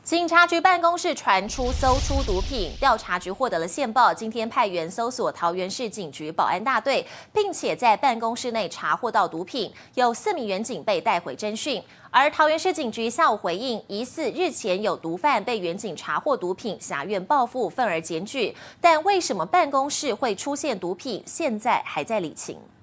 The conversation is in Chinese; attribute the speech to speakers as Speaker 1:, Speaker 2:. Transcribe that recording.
Speaker 1: 警察局办公室传出搜出毒品，调查局获得了线报，今天派员搜索桃园市警局保安大队，并且在办公室内查获到毒品，有4名员警被带回侦讯。而桃园市警局下午回应，疑似日前有毒贩被员警查获毒品，辖院报复，愤而检举。但为什么办公室会出现毒品，现在还在理清。